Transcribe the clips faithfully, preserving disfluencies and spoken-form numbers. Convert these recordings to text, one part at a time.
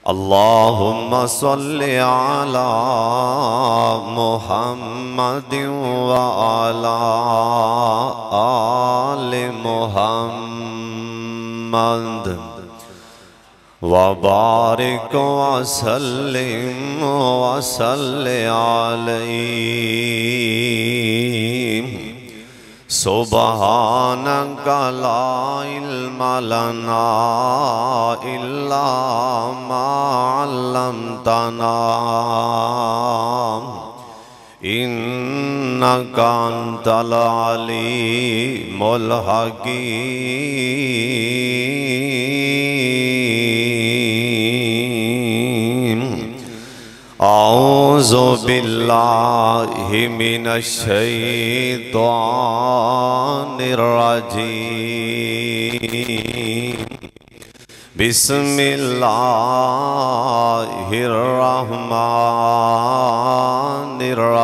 اللہم صلی علی محمد وعلی آل محمد وبارک وسلم وصلی علیہ سبحانک لا علم لنا الا ما علمتنا انک انت العلیم الحکیم اعوذ باللہ من الشیطان الرجیم بسم اللہ الرحمن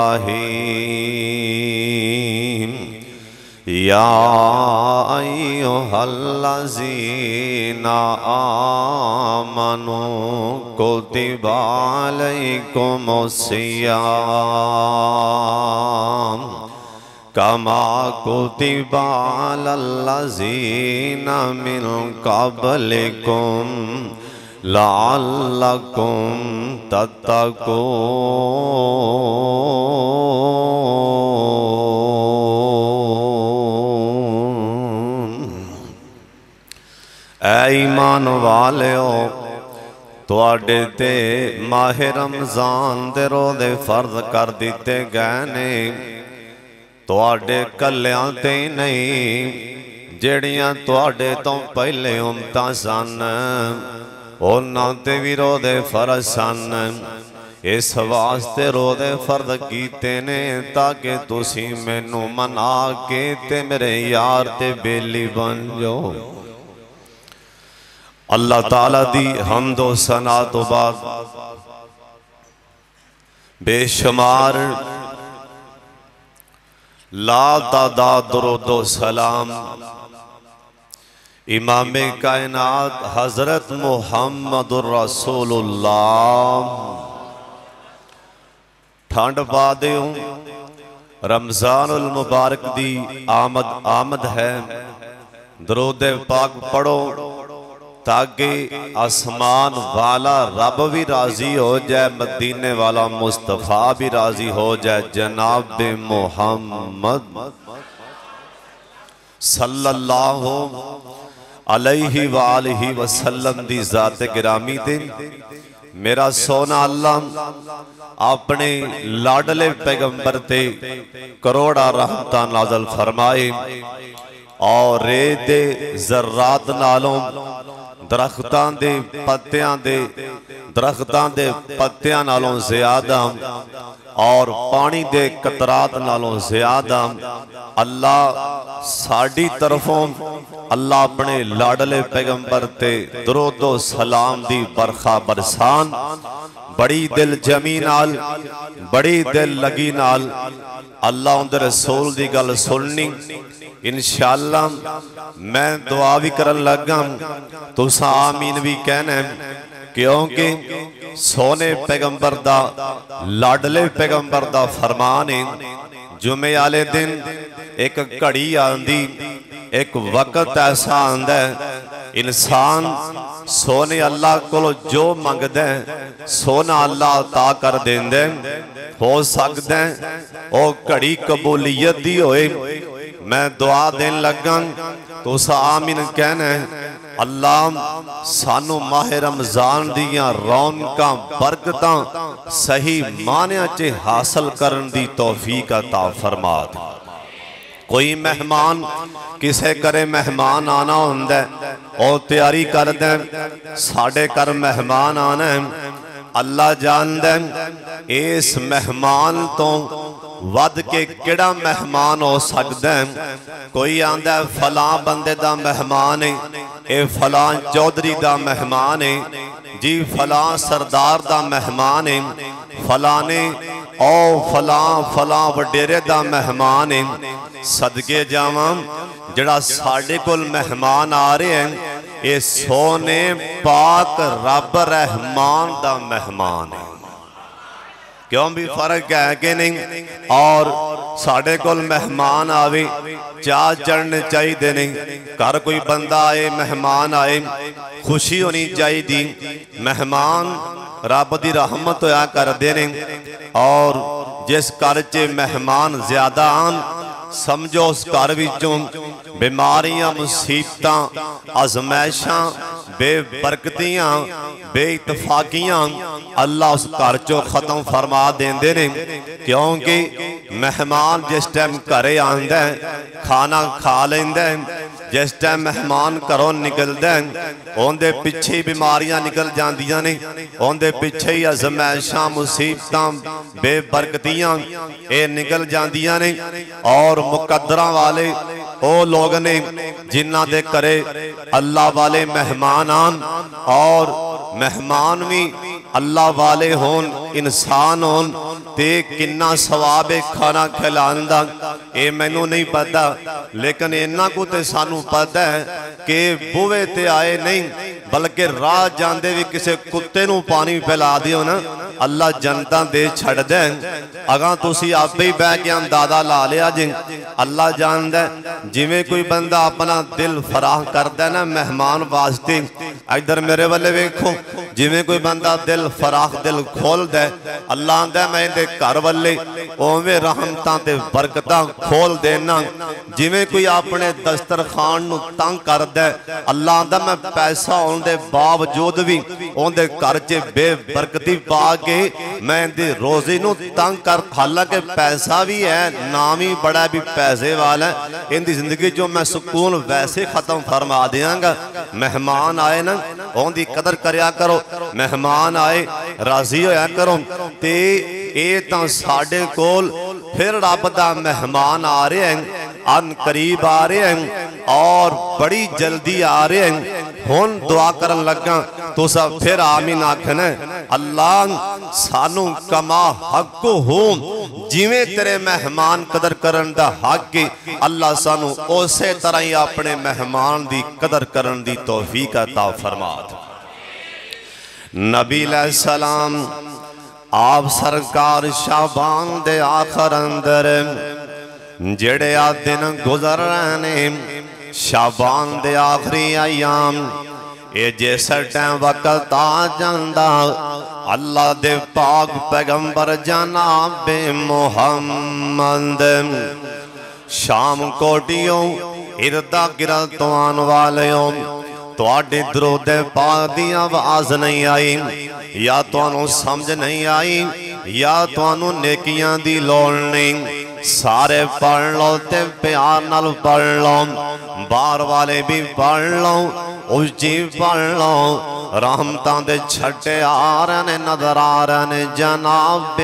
الرحیم یا ایہا الذین آمنوا کتب علیکم الصیام کما کتب علی الذین من قبلکم لعلکم تتقون۔ اے ایمان والیو، تواڈے تے ماہ رمضان دے روزے فرض کر دیتے گئے نے، تواڈے کلیاں تے نہیں، جڑیاں تواڈے تو پہلے امتاں سن، انہاں تے بھی روزے فرض سن۔ اس واسطے روزے فرض کیتے نے تاکہ تسی مینوں منا کے تے میرے یار تے بیلی بن جاؤ۔ اللہ تعالیٰ دی حمد و ثنا تو بعد بے شمار لا تعداد درود و سلام امام کائنات حضرت محمد الرسول اللہ ٹھانڈ پا دیوں۔ رمضان المبارک دی آمد آمد ہے، درود پاک پڑھو تاکہ آسمان والا رب بھی راضی ہو جائے، مدینے والا مصطفیٰ بھی راضی ہو جائے، جناب محمد صلی اللہ علیہ وآلہ وسلم دی ذات گرامی دے میرا سونا اللہ اپنے لاڈلے پیغمبر تے کروڑا رحمتہ نازل فرمائے، اور رے دے ذرات نالوں درختان دے پتیاں دے درختان دے پتیاں نالوں زیادہ اور پانی دے قطرات نالوں زیادہ اللہ ساڑی طرفوں اللہ اپنے لاڈلے پیغمبر تے درود و سلام دی برخا برسان۔ بڑی دل جمی نال، بڑی دل لگی نال اللہ ان دے رسول دی گل سننی، انشاءاللہ میں دعا بھی کرن لگا تو سا آمین بھی کہنے، کیونکہ سونے پیغمبر دا لاڈلے پیغمبر دا فرمانے جمعے آلے دن ایک کڑی آندی، ایک وقت ایسا آندہ ہے انسان سونے اللہ کو جو مانگ دیں سونا اللہ عطا کر دیں دیں، ہو سکتے ہیں او کڑی قبولیت دی ہوئے۔ میں دعا دین لگاں تو سا آمین کہنے، اللہ سانو ماہ رمضان دیاں رونقاں برکتاں صحیح معنی چے حاصل کرن دی توفیق عطا فرما دے۔ کوئی مہمان کسے کرے مہمان آنا ہوندے او تیاری کر دیں، ساڑھے کر مہمان آنا ہے، اللہ جان دیں اس مہمان تو ود کے کڑا مہمان ہو سکتے ہیں۔ کوئی آندہ ہے فلاں بندے دا مہمان ہے، اے فلاں چودری دا مہمان ہے، جی فلاں سردار دا مہمان ہے، فلانے او فلاں فلاں وڈیرے دا مہمان ہے۔ صدقے جاواں جڑا ساڑھے کل مہمان آ رہے ہیں اے سونے پاک رب رحمان دا مہمان ہے کیوں بھی فرق ہے کہ نہیں اور ساڑھے کول مہمان آوے چاہ چڑھنے چاہی دے نہیں کار کوئی بندہ آئے مہمان آئے خوشی ہونی چاہی دی مہمان رب دی رحمت ہویا کر دے نہیں اور جس کرچے مہمان زیادہ آن سمجھو اس کار وچوں بیماریاں مصیبتاں ازمائشاں بے برکتیاں بے اتفاقیاں اللہ اس کارچو ختم فرما دیں دے نے کیونکہ مہمان جس ٹائم کرے آن دیں کھانا کھا لیں دیں جس ٹائم مہمان کرو نکل دیں ان دے پچھے بیماریاں نکل جان دیا نہیں ان دے پچھے ہی ازمائشاں مصیبتاں بے برکتیاں اے نکل جان دیا نہیں اور مقدرہ والے او لوگ نے جنہ دے کرے اللہ والے مہمان آن اور مہمان بھی اللہ والے ہون انسان ہون تے کنہ ثواب کھانا کھلاندہ اے میں نو نہیں پتا لیکن انہا کو تے سانو پتا ہے کہ بوے تے آئے نہیں بلکہ راہ جاندے بھی کسے کتے نو پانی پھیلا دیو نا اللہ جنتاں دے چھڑ دیں اگاں تو سی آپ بھی بے کے اندازہ لا لیا جن اللہ جان دے جویں کوئی بندہ اپنا دل فراہ کر دے نا مہمان واسطے ادھر میرے والے ویکھو جویں کوئی بندہ دل فراہ دل کھول دے اللہ دے میں دے کر والے اوویں رحمتاں تے برکتاں کھول دینا جویں کوئی اپنے دسترخوان نو تنگ کر دے اللہ دے میں پیسہ ان دے باوجود بھی ان دے کرچے بے برکتی پا کے میں دے روزی نو تنگ کر حالانکہ پیسہ بھی ہے نامی بڑا بھی پیسے والا ہے ان دی زندگی جو میں سکون ویسے ختم فرما دیاں گا مہمان آئے نا ان دی قدر کریا کرو مہمان آئے راضی ہویا کرو تے اے تاں ساڑھے کول پھر رب دا مہمان آ رہے ہیں ان قریب آ رہے ہیں اور بڑی جلدی آ رہے ہیں ہون دعا کرن لگا تو سب پھر آمین آکھنے اللہ سانو کما حق ہوں جیویں تیرے مہمان قدر کرن دا حق کی اللہ سانو اسے طرح ہی اپنے مہمان دی قدر کرن دی توفیق عطا فرما نبی علیہ السلام آپ سرکار شعبان دے آخر اندر جڑے آ دن گزر رہنے شعبان دے آخری ایام اے جیسا ٹائم وقت آ جاندہ اللہ دے پاک پیغمبر جناب محمد شام کوٹیوں اردہ گرتوان والیوں تو آڈی درود پاک دی آواز نہیں آئی یا تو انہوں سمجھ نہیں آئی یا تو انہوں نیکیاں دی لوڑ نہیں سارے پڑھ لو تے پیار نال پڑھ لو بار والے بھی پڑھ لو اجی پڑھ لو رحمتاں دے چھٹے آرنے نظر آرنے جناب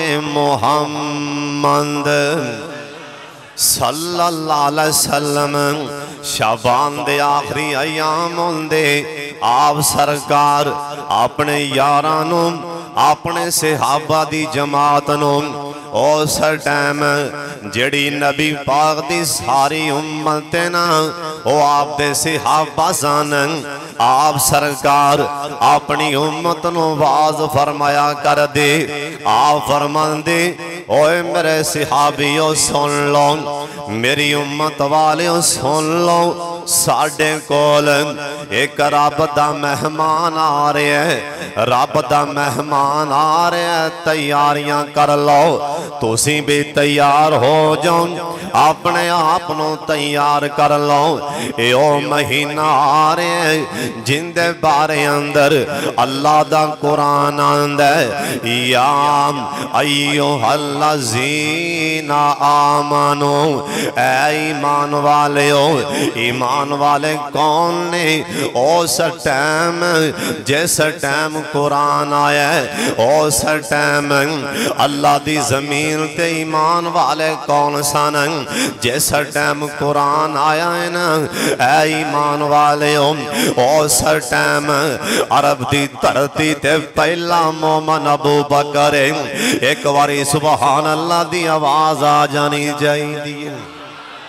محمد صلی اللہ علیہ وسلم شعبان دے آخری ایام ہوندے آپ سرکار اپنے یارانوں اپنے صحابہ دی جماعتنوں او سر ٹائم جڑی نبی پاک دی ساری امتنا او آپ دے صحابہ سانن آپ سرکار اپنی امتنوں واز فرمایا کر دے آپ فرمان دے اوے میرے صحابیوں سن لو میری امت والیوں سن لو ساڑھے کول ایک رب دا مہمان آ رہے ہیں رب دا مہمان آ رہے ہیں تیاریاں کر لو تو سی بھی تیار ہو جاؤں اپنے آپنوں تیار کر لو اے او مہینہ آ رہے ہیں جن دے بارے اندر اللہ دا قرآن اندر یام ایوہ الذین آمنو اے ایمان والے ہو ایمان والے کون نے اس ٹائم جیس ٹائم قرآن آیا ہے اس ٹائم اللہ دی زمین تے ایمان والے کون سانن جیس ٹائم قرآن آیا ہے نا اے ایمان والے ہو اس ٹائم عرب دی دھرتی تے پہلا مومن ابو بکر ایک واری سبحان اللہ دی آواز آ جانی چاہیے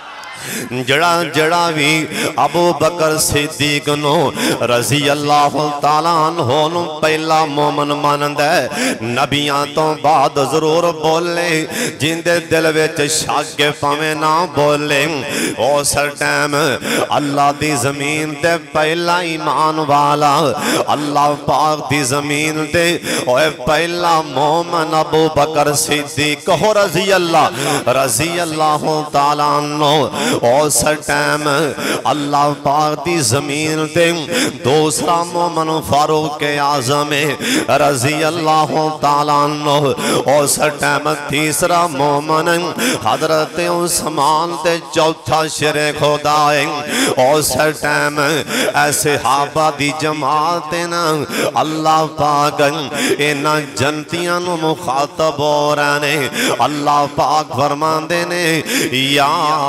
جڑا جڑا بھی ابو بکر صدیق نو رضی اللہ تعالیٰ عنہ نو پہلا مومن مانند ہے نبیاں تو بعد ضرور بولے جن دے دل وچ شک پاویں نہ بولے او سر ٹائم اللہ دی زمین تے پہلا ایمان والا اللہ پاک دی زمین تے اوے پہلا مومن ابو بکر صدیق ہو رضی اللہ رضی اللہ تعالیٰ عنہ او سر ٹائم اللہ پاک دی زمین تے دوسرا مومن فاروق اعظم رضی اللہ تعالیٰ عنہ او سر ٹائم تیسرا مومن حضرت عثمان تے چوتھا شر خدا او سر ٹائم ایسے صحابہ دی جماعت نا اللہ پاک اینا جنتیاں نو مخاطب ہو رہنے اللہ پاک فرمان دینے یا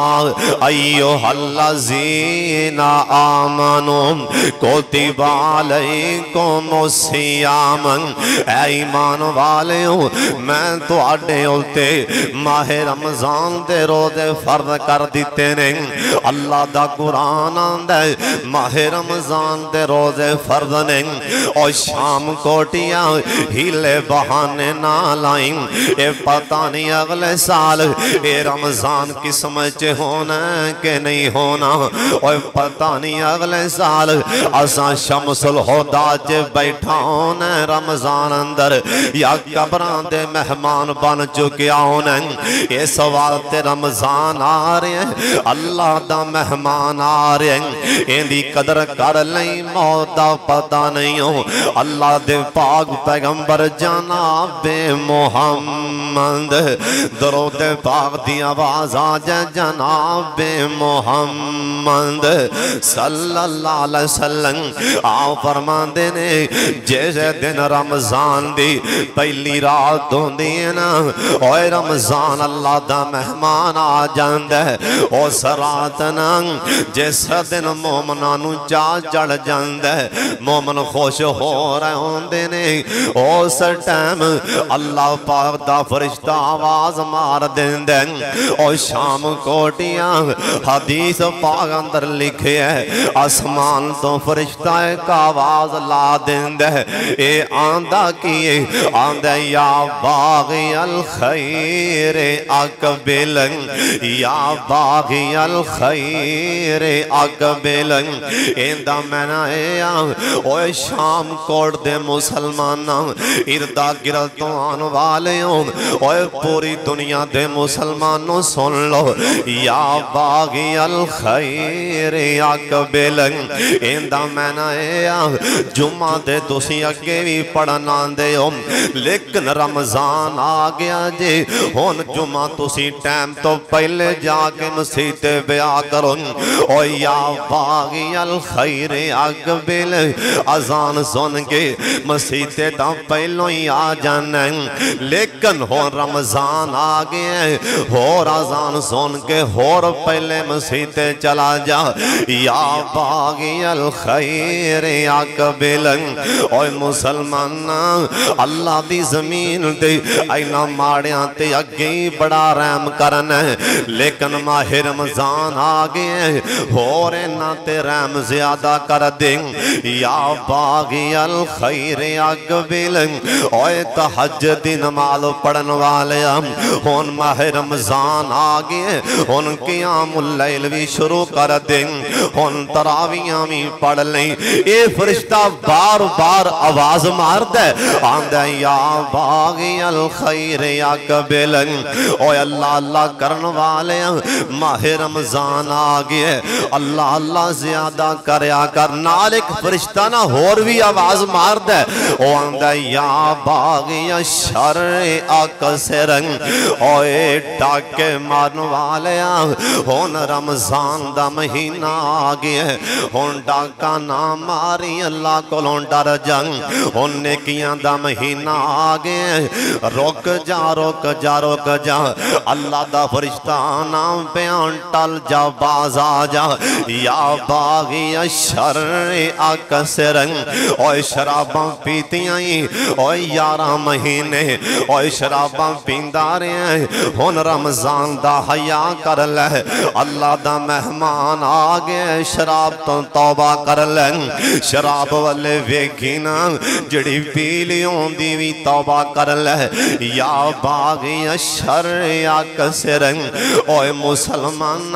ایوہ الذین آمنوا کتب علیکم الصیام اے ایمان والے ہو میں تو آڈے ہوتے ماہ رمضان دے روزے فرض کر دیتے نے اللہ دا قرآن آندے ماہ رمضان دے روزے فرض نے اور شام کوٹیاں ہیلے بہانے نہ لائیں اے پتہ نہیں اگلے سال اے رمضان کی سمجھ ہونا کہ نہیں ہونا اور پتہ نہیں اگلے سال اساں شمس الہدا جے بیٹھا ہونا رمضان اندر یا قبران دے مہمان بن چکیا ہونا یہ سوال تے رمضان آ رہے ہیں اللہ دا مہمان آ رہے ہیں ان دی قدر کر لیں موت دا پتہ نہیں ہو اللہ دے پاک پیغمبر جناب محمد درود پاک دی آواز آجے جناب محمد صلی اللہ علیہ وسلم آپ فرمان دینے جیسے دن رمضان دی پہلی رات ہوں دینا اوہ رمضان اللہ دا مہمان آ جاندے او سراتنا جیسے دن مومنانو جا جڑ جاندے مومن خوش ہو رہے ہوں دینے او سر ٹائم اللہ پاک دا فرشتہ آواز مار دیندے او شام کوٹیاں حدیث پاک اندر لکھے ہے آسمان تو فرشتہ ایک آواز لا دیندے اے آندہ کیے آندہ یا باغی الخیر اقبل یا باغی الخیر اقبل ایندہ میں نہ ایا اوہ شام کوٹ دے مسلمانہ اردہ گرلتوں آن والے ہوں اوہ پوری دنیا دے مسلمانوں سن لو یا باغی الخیر اقبل ایندہ میں نہ ایا جمعہ دے دوسی اگے بھی پڑھنا دے ہوں لیکن رمضان آگیا جے ہون جمعہ تسی ٹائم تو پہلے جا کے مسیح بیعہ کرو او یا باغی الخیر اقبل اذان سن کے مسیح تا پہلوں ہی آ جانے لیکن ہون رمضان آگئے ہور اذان سن کے ہور پہلے مسیح چلا جا یا باغی الخیر اقبل اوہ مسلمان اللہ دی زمین تے اینا ماڑیاں تے اگئی بڑا رحم کرنا لیکن ماہ رمضان آگئے ہور اینا تے رحم زیادہ کر دیں یا باغی الخیر اقبل اوہ تحجد نماز پڑھن والے ہون ماہ رمضان آگئے ہون قیام اللیل بھی شروع کر دیں ہون تراویاں بھی پڑھ لیں اے فرشتہ بار بار آواز مار دے آندہ یا باغی الخیر اقبل اوہ اللہ اللہ کرن والے ماہ رمضان آگئے اللہ اللہ زیادہ کریا کر نالک فرشتہ نہ ہور بھی آواز مار دے او آندہ یا باغی الشر اکسر اوہ ٹاکے مارن والے ہون رمضان دا مہینہ آگئے ہون ڈاکہ نہ ماری اللہ کو لون ڈر جنگ ہون نیکیاں دا مہینہ آگئے روک جا روک جا روک جا اللہ دا فرشتہ نام بیان ٹل جا باز آ جا یا باغی الشر اکسر اوہ شراباں پیتیاں اوہ یارہ مہینے اوہ شراباں پیندارے ہیں ہون رمضان دا حیاء کر لے اللہ دا مہمان آ گیا شراب تو توبہ کر لیں شراب والے ویکھی نا جڑی پیلیوں دی بھی توبہ کر لے یا باغی الشر یا کسرن اوے مسلمان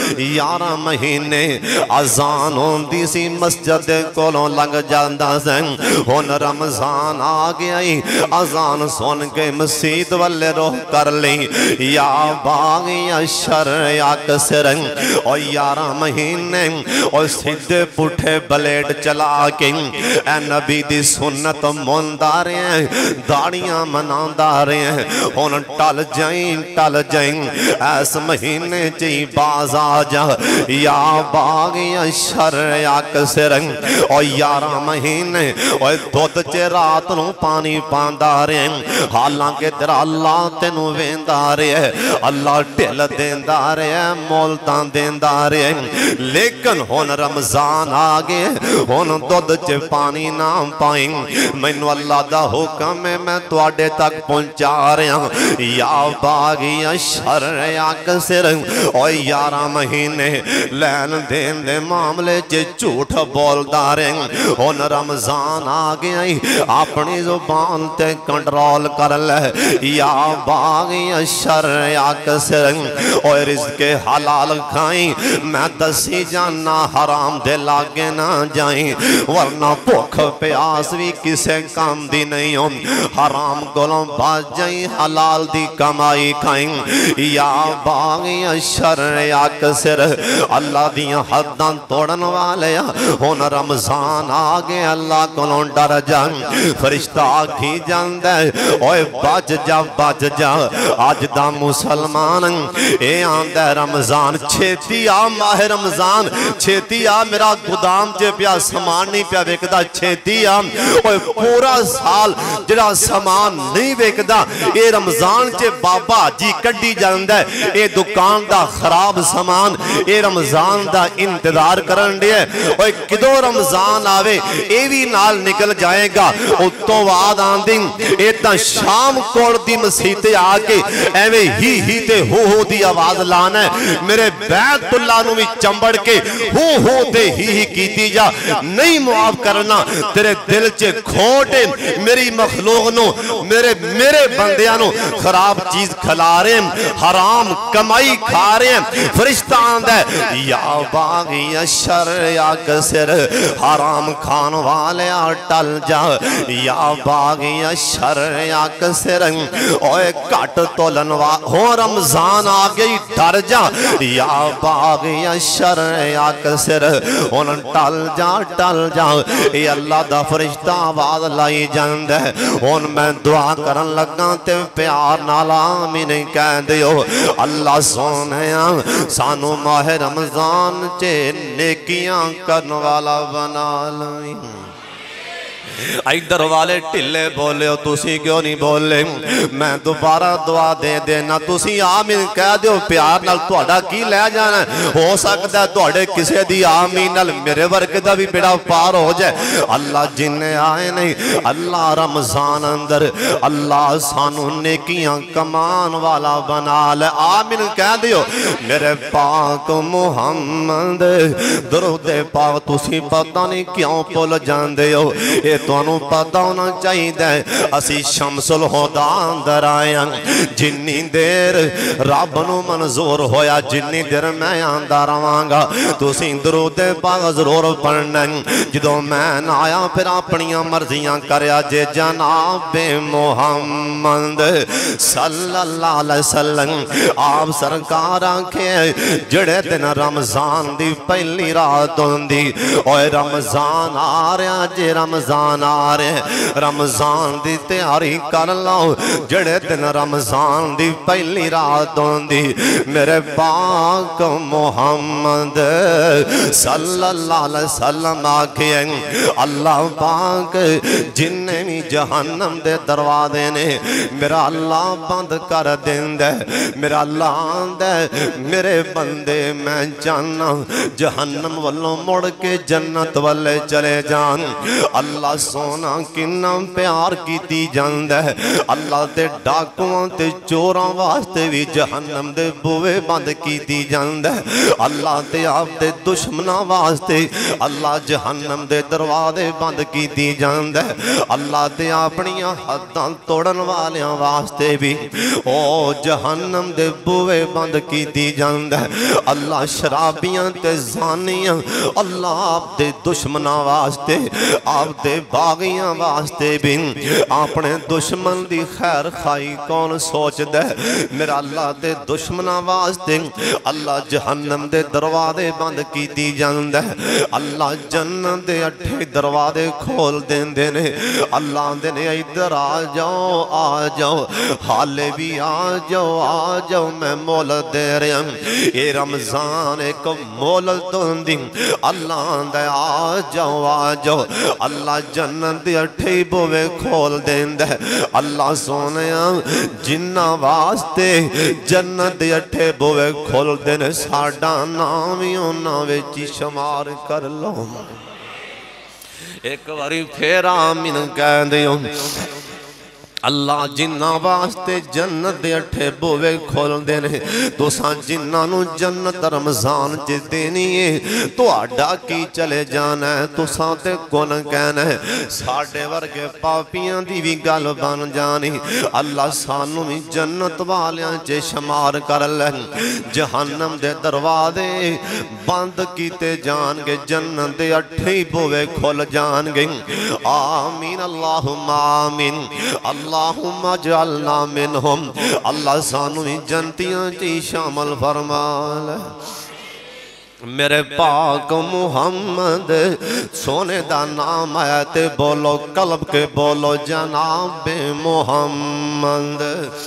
یارہ مہینے اذان ہوندی سی مسجد کولوں لگ جاندا سن ہن رمضان آ گیا اذان سن کے مسجد والے روح کر لی یا باغی الشر یا کسرن او یارہ مہینے او سیدھے پٹھے بلیڈ چلا کے اے نبی دی سنت موندہ رہے ہیں داڑیاں مناندہ رہے ہیں ہن ٹل جائیں ٹل جائیں ایس مہینے چی باز آ جا یا باغی الشر یا کسرن او یارہ مہینے او دودھ چے رات نو پانی پاندہ رہے ہیں حالانکہ تیرا اللہ تینو ویندہ رہے ہیں اللہ ٹھل دیندہ رہے ہیں مولتاں دیندہ رہے ہیں لیکن ہن رمضان آگے ہن دودھ چے پانی نام پائیں مینو اللہ دا حکم ہے میں تواڈے تک پہنچا رہا ہوں یا باغی الشر یا کسرن او یارہ مہینے لین دین دے معاملے چے جھوٹ بول داریں ہن رمضان آگے اپنی زبان تے کنٹرول کر لے یا باغی الشر یا کسرن او رزق حلال کھائیں میں دسی جانا حرام دے لاگے نہ جائیں ورنہ بھوک پیاس بھی کسے کام دی نہیں ہوں حرام گلوں بات جائیں حلال دی کمائی کھائیں یا باغی الشر یا کسر اللہ دیاں حداں توڑن والے ہن رمضان آگے اللہ کلوں ڈر جائیں فرشتہ آکھی جاندے اوے بچ جا بچ جا آج دا مسلمان اے آندے رمضان چھیتی آ ماہ رمضان چھیتی آ میرا گدام جے پیا سامان نہیں پیا ویکدا چھیتی آ اوے پورا سال جڑا سامان نہیں ویکدا اے رمضان چے بابا جی کڈی جاندا ہے اے دکان دا خراب سامان اے رمضان دا انتظار کرن دے اوے کدو رمضان آوے اے بھی نال نکل جائے گا اتوں بعد آندیں اے تا شام کوڑ دی مسیتے آکے ایویں ہی ہی تے ہو ہو دی آواز لانا ہے میرے بیت اللہ نو بھی چمبڑ کے ہو ہو تے ہی ہی کیتی جا نہیں معاف کرنا تیرے دل چے کھوٹے میری مخلوق نو میرے میرے بندیاں نو خراب چیز کھلا رہے ہیں حرام کمائی کھا رہے ہیں فرشتہ آندہ ہے یا باغی الشر یا کسر حرام کھان والے ٹل جا یا باغی الشر یا کسر اوے کٹ تولن ہو رمضان آگئی ڈر جا یا باغی الشر یا کسر ہن ٹل جا ٹل جا اے اللہ دا فرشتہ آواز لائی جاندے ہن میں دعا کرن لگا تے پیار نال آمین کہہ دیو اللہ سونیا سانو ماہ رمضان چے نیکیاں کرن والا بنا لائیں ایدر والے ٹلے بولے ہو تُسی کیوں نہیں بولے میں دوبارہ دعا دے دینا تُسی آمین کہہ دیو پیار نال توڑا کی لے جانا ہو سکتا ہے توڑے کسے دی آمین نال میرے ورک دا بھی بیڑا پار ہو جائے اللہ جنہیں آئے نہیں اللہ رمضان اندر اللہ سانو نیکیاں کمان والا بنا لے آمین کہہ دیو میرے پاک محمد درود پاک تُسی پتہ نہیں کیوں پول جان دیو اے توانو پتہ ہونا چاہی دے اسی شمس الہدا اندر آیا جنی دیر رب نو منظور ہویا جنی دیر میں اندر آوانگا تو سی درود پاک ضرور پڑھنا جدو میں آیا پھر اپنیاں مرضیاں کریا جے جناب محمد صلی اللہ علیہ وسلم آپ سرکار آنکھیں جڑے دن رمضان دی پہلی رات ہوندی اوہ رمضان آ رہا جے رمضان آ رہے رمضان دی تیاری کر لاؤ جڑے دن رمضان دی پہلی رات ہوندی میرے پاک محمد صلی اللہ علیہ وسلم آکھیں اللہ پاک جنہیں بھی جہنم دے دروازے نے میرا اللہ بند کر دیں دے میرا اللہ دے میرے بندے میں جانا جہنم والوں مڑ کے جنت والے چلے جان اللہ سونا کنا پیار کیتی جاندہ ہے اللہ دے ڈاکواں تے چوراں واسطے بھی جہنم دے بوئے بند کیتی جاندہ ہے اللہ تے آپ دے دشمناں واسطے اللہ جہنم دے دروازے بند کیتی جاندہ ہے اللہ تے اپنیاں حداں توڑن والیاں واسطے بھی او جہنم دے بوئے بند کیتی جاندہ ہے اللہ شرابیاں تے زانیاں اللہ آپ دے دشمناں واسطے آپ دے باغیاں واسطے بھی اپنے دشمن دی خیر خائی کون سوچ دے میرا اللہ دے دشمناں واسطے اللہ جہنم دے دروازے بند کیتی جاندہ ہے اللہ جنت دے اٹھے دروازے کھول دین دینے اللہ دینے ادھر آ جاؤ آ جاؤ حالے بھی آ جاؤ آ جاؤ میں مولت دے رہے ہیں یہ رمضان ایک مولت دن دی اللہ دے آ جاؤ آ جاؤ اللہ جنت دے اٹھے بوے کھول دین دے اللہ سونیا جنہ واسطے جنت دے اٹھے بوے کھول دین ساڑھا نامیوں ناوے چی شمار کر لو ایک باری پھر آمین کہہ دیوں اللہ جنہ واسطے جنت دے اٹھے بوے کھول دینے تو ساں جنہ نو جنت رمضان چے دینی ہے تو آڈا کی چلے جانا ہے تو ساں تے کون کہنا ہے ساڑھے ورگے پاپیاں دی بھی گل بان جانی اللہ سانو بھی جنت والیاں چے شمار کر لیں جہنم دے دروازے بند کیتے جان گے جنت دے اٹھے بوے کھول جان گے آمین اللہم آمین اللہ اللہم اجعلنا منہم اللہ سانوی جنتیاں چی شامل فرمال میرے پاک محمد سونے دا نام آیتے بولو قلب کے بولو جناب محمد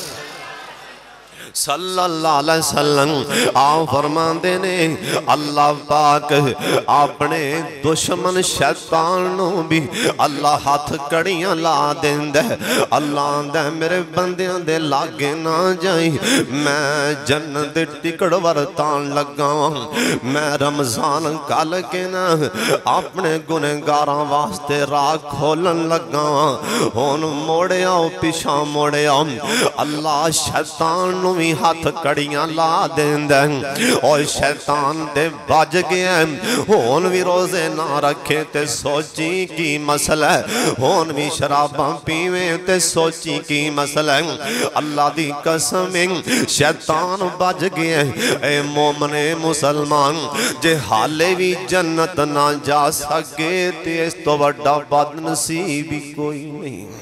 صلی اللہ علیہ وسلم آؤ فرمان دینے اللہ پاک اپنے دشمن شیطانوں بھی اللہ ہاتھ کڑیاں لا دیں دے اللہ دے میرے بندیاں دے لاغے نہ جائیں میں جنت ٹکڑ ورطان لگا میں رمضان کال کے نا اپنے گنہگاراں واسطے راہ کھولن لگا ہون موڑے آؤ پیشاں موڑے آؤ اللہ شیطانوں ہاتھ کڑیاں لا دیں دیں اور شیطان دے باج گئے ہون بھی روزے نہ رکھے تے سوچی کی مسئلہ ہون بھی شراباں پیویں تے سوچی کی مسئلہ اللہ دی قسمیں شیطان باج گئے اے مومن مسلمان جے حالے بھی جنت نہ جا سکے تے اس تو بڑا بد نصیبی کوئی نہیں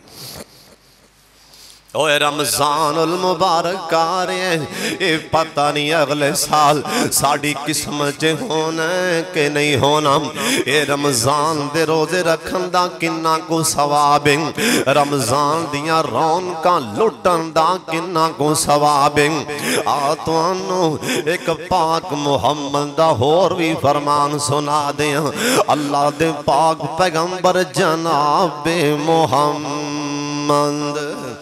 اوہ رمضان المبارک آ رہے ہیں اے پتہ نہیں اگلے سال ساڑھی قسمت ہونا ہے کہ نہیں ہونا اے رمضان دے روزے رکھن دا کنہ کو ثوابیں رمضان دیا رون کا لٹن دا کنہ کو ثوابیں آتوانو ایک پاک محمد دا ہور بھی فرمان سنا دیا اللہ دے پاک پیغمبر جناب محمد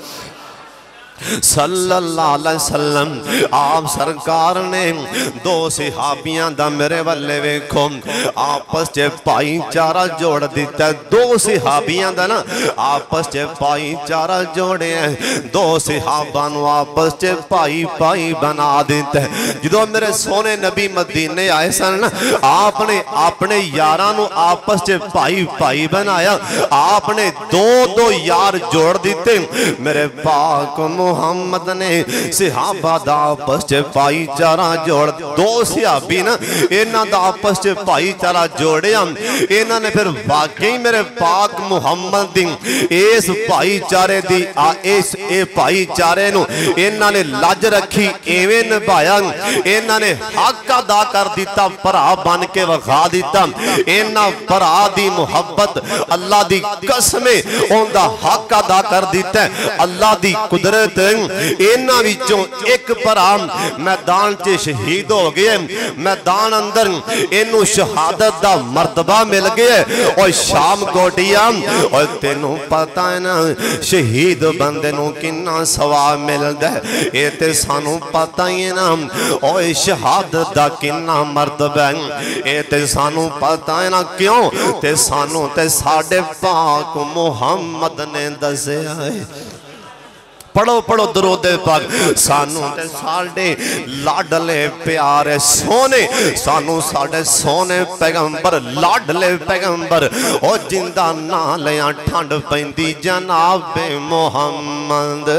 صلی اللہ علیہ وسلم آپ سرکار نے دو صحابیاں دا میرے والے ویکھو آپس چے پائی چارہ جوڑ دیتا ہے دو صحابیاں دا نا آپس چے پائی چارہ جوڑے ہیں دو صحابانو آپس چے پائی پائی بنا دیتا ہے جدو میرے سونے نبی مدینے آئے سن آپ نے اپنے یارانو آپس چے پائی پائی بنایا آپ نے دو دو یار جوڑ دیتے میرے پاک محمد نے صحابہ دا آپس چے پائی چارہ جوڑ دو صحابی نا اینا دا آپس چے پائی چارہ جوڑے ہم اینا نے پھر واقعی میرے پاک محمد دی اس پائی چارے دی اس اے پائی چارے نو اینا نے لج رکھی ایویں نبایا اینا نے حق ادا کر دیتا پرا بن کے وغا دیتا اینا پرا دی محبت اللہ دی قسمیں اون دا حق ادا کر دیتا ہے اللہ دی قدرت ਇਹਨਾਂ ਵਿੱਚੋਂ ਇੱਕ ਭਰਾ ਮੈਦਾਨ 'ਚ ਸ਼ਹੀਦ ਹੋ ਗਏ ਮੈਦਾਨ ਅੰਦਰ ਇਹਨੂੰ ਸ਼ਹਾਦਤ ਦਾ ਮਰਤਬਾ ਮਿਲ ਗਿਆ ਓਏ ਸ਼ਾਮ ਕੋਟੀਆ ਓਏ ਤੈਨੂੰ ਪਤਾ ਹੈ ਨਾ ਸ਼ਹੀਦ ਬੰਦੇ ਨੂੰ ਕਿੰਨਾ ਸਵਾਬ ਮਿਲਦਾ ਇਹ ਤੇ ਸਾਨੂੰ ਪਤਾ ਹੀ ਹੈ ਨਾ ਓਏ ਸ਼ਹਾਦਤ ਦਾ ਕਿੰਨਾ ਮਰਤਬਾ ਹੈ ਇਹ ਤੇ ਸਾਨੂੰ ਪਤਾ ਹੈ ਨਾ ਕਿਉਂ ਤੇ ਸਾਨੂੰ ਤੇ ਸਾਡੇ ਪਾਕ ਮੁਹੰਮਦ ਨੇ ਦੱਸਿਆ ਹੈ पढ़ो पढ़ो दरूद पाक सानू ते साडे लाडले प्यारे सोने सानू साडे सोने पैगंबर लाडले पैगंबर ओ जिंदा ना लिया ठंड पैंदी जनाब मुहम्मद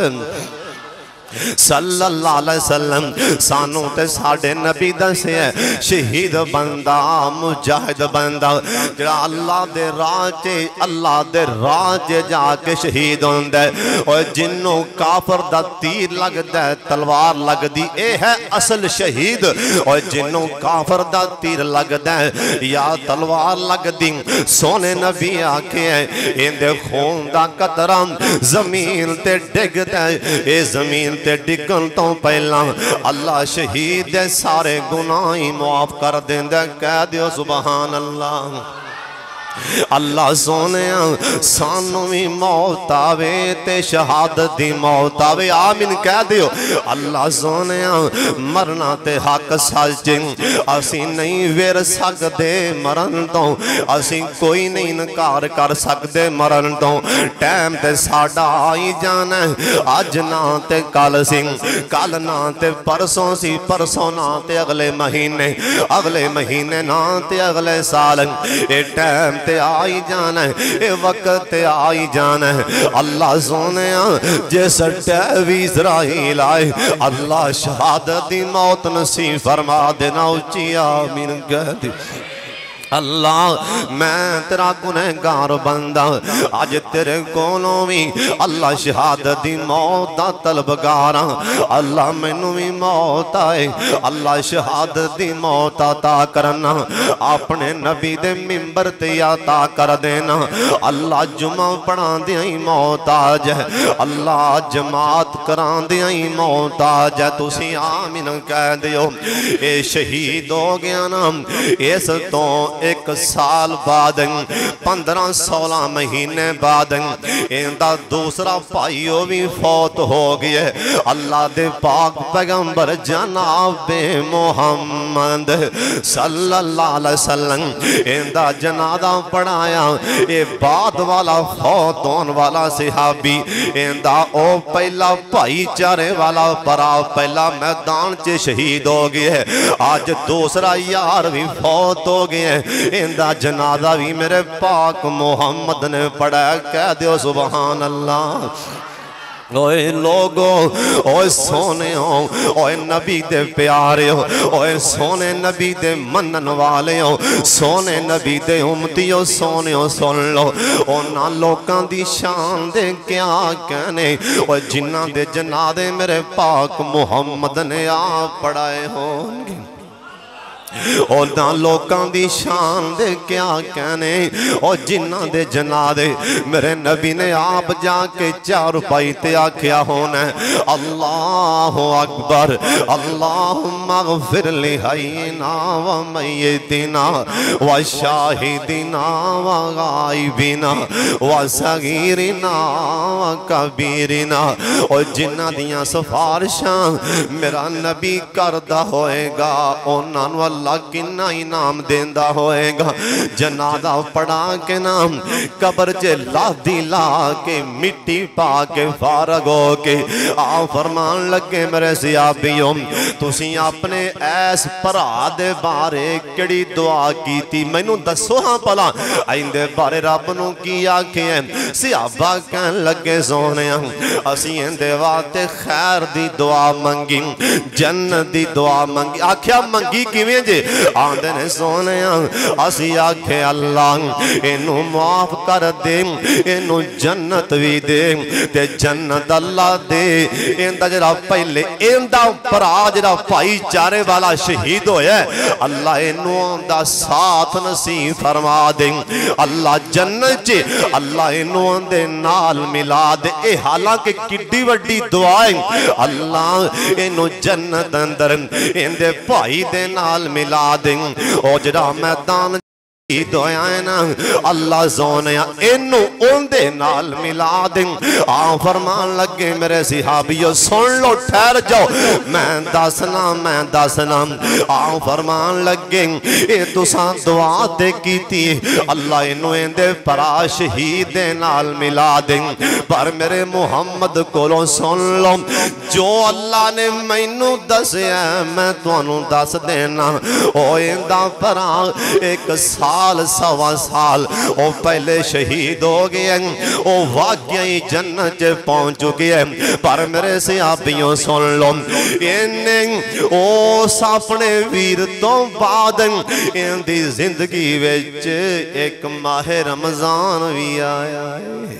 सल्लल्लाहु अलैहि वसल्लम सानू ते साडे नबी दस्सिया शहीद बंदा मुजाहिद बंदा जेड़ा अल्लाह दे राह च अल्लाह दे राह च जाके शहीद होंदा है और जिन्नों काफर दा तीर लगदा है तलवार लगदी ए है असल शहीद और जिन्नों काफर दा तीर लगदा है या तलवार लगदी सोने नबी आखे इंदे खून दा कतरा जमीन ते डिगदा है ए जमीन ते डिगन तो पहला अल्लाह शहीद दे सारे गुनाह ही माफ कर देंदा कह दियो सुभान अल्लाह अल्लाह सोने सानू भी मौत आवे ते शहादत दी मौत आवे आमीन कह दियो अल्लाह सोने मरना ते हक सच असी नहीं वेर सकते मरन तो असी कोई नहीं इनकार कर सकते मरन तो टाइम ते साडा आई जाना अज ना ते कल सी कल ना ते परसों सी परसों ना ते अगले महीने अगले महीने ना ते अगले साल ए टाइम ते आई जाना है ए वक्त आई जाना है अल्लाह सोने जिस टैवी इज़राइल आए अल्लाह शहादत दी मौत नसीब फरमा देना उच्ची आमीन कह दे अल्लाह मैं तेरा गुनहगार बंदा अज तेरे कोलों भी अल्लाह शहादत दी मौत दा तलबगार अल्लाह मैनू भी मौत आए अल्लाह शहादत दी मौत अता करना अपने नबी दे मिंबर ते अता कर देना अल्लाह जुमा पढ़ांदियां ही मौत आ जाए अल्लाह जमात करांदियां ही मौत आ जाए तुसी आमीन कह दियो ए शहीद हो गया ना इस तो एक साल बाद पंद्रह सोलह महीने बाद इनका दूसरा भाई भी फौत हो गया अल्लाह दे पाक पैगंबर जनाब मुहम्मद सल्लल्लाहु अलैहि वसल्लम इनका जनाजा पढ़ाया ये बाद वाला फौत होने वाला सहाबी इनका ओ पहला भाईचारे वाला भरा पहला मैदान च शहीद हो गया आज दूसरा यार भी फौत हो गया इंदा जनाजा भी मेरे पाक मुहम्मद ने पढ़ा कह दियो सुभान अल्लाह ओए लोगो ओए सोने हो ओए नबी दे प्यारे हो ओए सोने नबी दे मनन वाले हो सोने नबी दे उम्मतियो सोने हो सुन लो उन्हां लोकां दी शान दे क्या कहने ओए जिन्हां दे जनाजे मेरे पाक मुहम्मद ने आप पढ़ाए होंगे उन्हां लोकां दी शान दे क्या कहने और जिन्हां दे जनाजे मेरे नबी ने आप जाके चार पाई ते आख्या होना अल्लाहु अकबर अल्लाहुम्मा गफिर लि हय्यिना व मय्यितिना व शाहिदिना व गायबिना व सगीरिना व कबीरिना और जिन्हां दियां सिफारिशां मेरा नबी करदा होएगा उन्हां नूं अल्लाह किन्ना इनाम देंदा होएगा जनाजा पढ़ा के नाम कब्र च लादी ला के मिट्टी पा के फारग हो के आ फरमान लगे मेरे सियाबियों तुसी अपने ऐस भरा दे बारे केड़ी दुआ कीती मैनू दसो हाँ भला इंदे बारे रब नू की आखे सियाबा कहन लगे सोने असी इंदे वास्ते खैर दी दुआ मंगी जन्नत दी दुआ मंगी आख्या मंगी किवें جے آندے نے سونے اسی آکھے اللہ اینو معاف کر دے اینو جنت بھی دے تے جنت اللہ دے ایندہ جرا پہلے ایندہ پر آجرا پائی چارے والا شہید ہویا ہے اللہ اینو آندہ ساتھ نصیب فرما دے اللہ جنت چے اللہ اینو آندے نال ملا دے اے حالانکہ کڈی وڈی دعائیں اللہ اینو جنت اندر ایندے پائی دے نال ملا دے او جرا میدان دعائیں اللہ زونیا انو اندے نال ملا دیں آن فرمان لگے میرے صحابیو سن لو ٹھہر جاؤ میں دسنا میں دسنا آن فرمان لگے اے تساں دعا دے کی تھی اللہ انو اندے پرا شہید نال ملا دیں پر میرے محمد کولوں سن لو جو اللہ نے مینو دسیا میں تو انو دس دینا او اندہ پرا ایک سال سال سوا سال او پہلے شہید ہو گئے او واقعی جنت پہنچ چکے ہیں پر میرے صحابیوں سن لو انہیں او ساپنے ویر تو بعد ان دی زندگی ویچ ایک ماہ رمضان بھی آیا ہے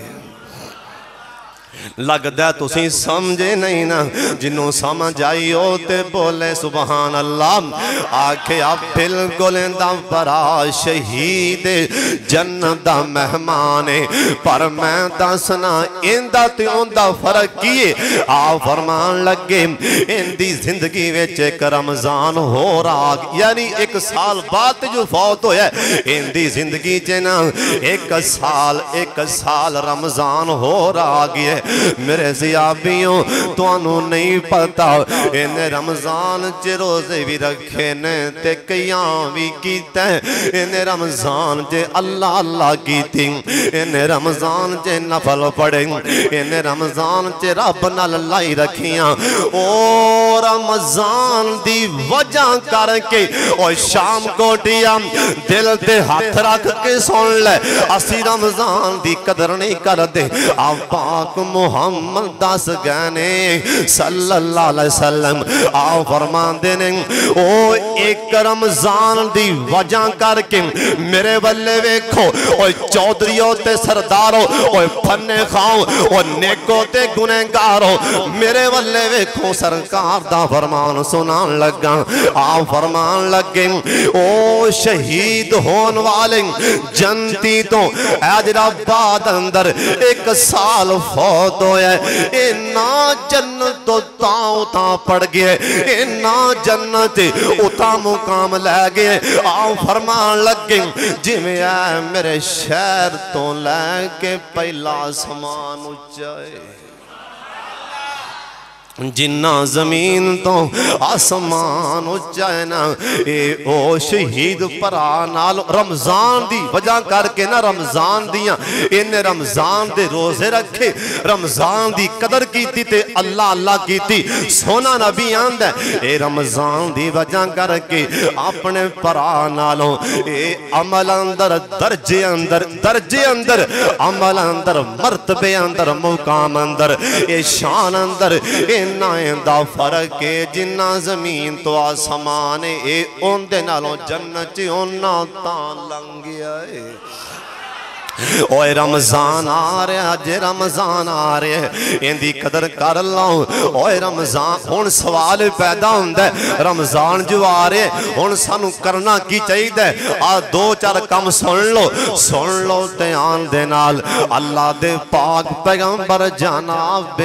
لگ دے تو سی سمجھے نہیں نا جنہوں سمجھ آئی ہوتے بولے سبحان اللہ آکھے اب بلکل اندہ پرا شہید جنت دا مہمانے پر میں دسنا اندہ تے اندہ فرق کیے آپ فرمان لگے اندی زندگی ویچ ایک رمضان ہو رہا یعنی ایک سال بعد جو فوت ہویا ہے اندی زندگی چنا ایک سال ایک سال رمضان ہو رہا گیا میرے زیابیوں تو انہوں نہیں پتا انہیں رمضان چے روزے بھی رکھے نے تے قیام بھی کیتے انہیں رمضان چے اللہ اللہ کیتی انہیں رمضان چے نفل پڑھیں انہیں رمضان چے رب نال لائی رکھیاں او رمضان دی وجہ کر کے او شام کوٹیاں دل دے ہاتھ رکھ کے سن لے اسی رمضان دی قدر نہیں کر دے آپ پاک محمد دس گانے صلی اللہ علیہ وسلم آؤ فرمان دینے او ایک رمضان دی وجہ کر کے میرے بلے ویکھو او چودریوں تے سرداروں او پھنے خاؤں او نیکوں تے گنہگاروں میرے بلے ویکھو سرکار دا فرمان سنان لگا آؤ فرمان لگے او شہید ہون والے جنتی تو اجرا بعد اندر ایک سال فوت ہویا اے نا جنت تو تاؤں تاں پڑ گئے اے نا جنت اتا مقام لے گئے آؤں فرمان لگے جی میں آئے میرے شہر تو لے کے پہلا سمان اچھائے جنہ زمین تو آسمان اچھائنا اے او شہید پرانال رمضان دی وجہ کر کے نا رمضان دیاں انہیں رمضان دے روزے رکھے رمضان دی قدر کیتی تے اللہ اللہ کیتی سونا نبی آندہ اے رمضان دی وجہ کر کے اپنے پرانالوں اے عمل اندر درجے اندر درجے اندر عمل اندر مرتبے اندر مقام اندر اے شان اندر اے نائیں دا فرق ہے جنہ زمین تو آسمانے اے ان دے نالوں جنت انہ تاں لنگیا ہے اوہ رمضان آ رہے آجے رمضان آ رہے ان دی قدر کر لاؤں اوہ رمضان ہون سوال پیدا ہوندے رمضان جو آ رہے ہون سانو کرنا کی چاہی دے آ دو چار کم سن لو سن لو دیان دے نال اللہ دے پاک پیغمبر جناب